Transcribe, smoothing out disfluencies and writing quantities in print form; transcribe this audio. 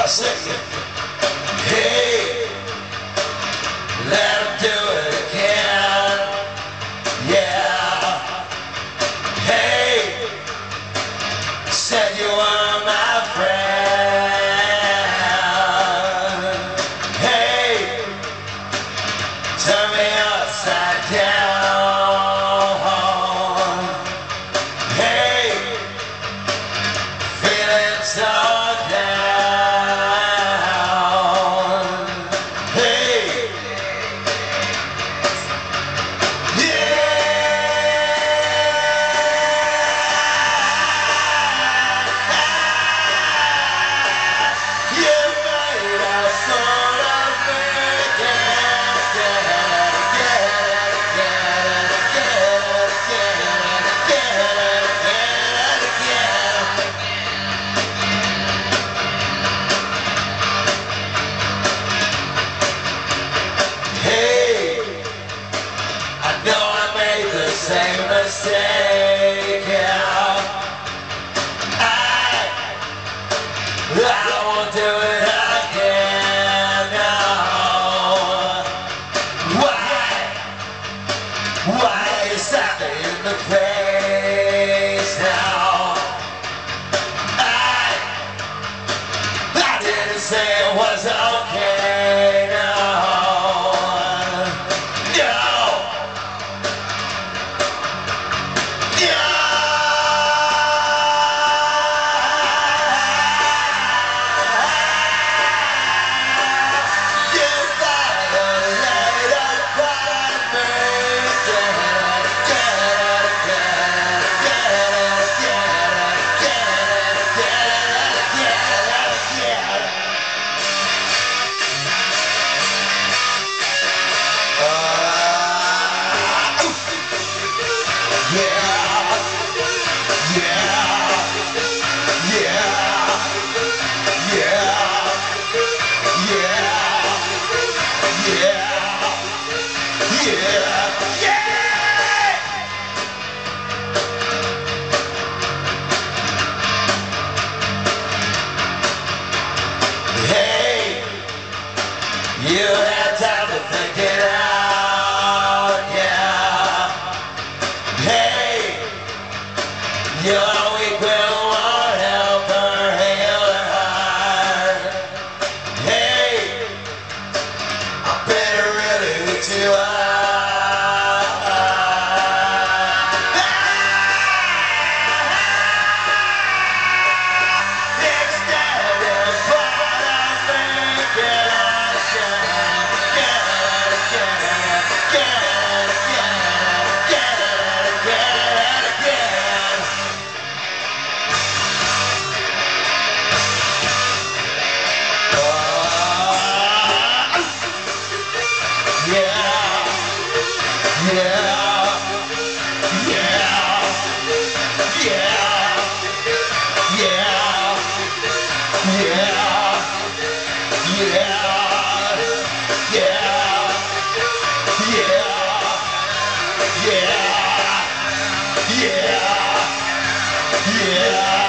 sing it. Hey, let him do it again. Yeah. Hey, said you were my friend. Hey, turn me upside down. Hey, feeling so down. Hey, same mistake, yeah. I won't do it again, no. Why you slap me in the face now? I didn't say it was okay, no. You had time to think it out, yeah. Hey, your weak will won't help her heal her heart. Hey, I better really lift you up. Instead of what I'm thinking. Yeah.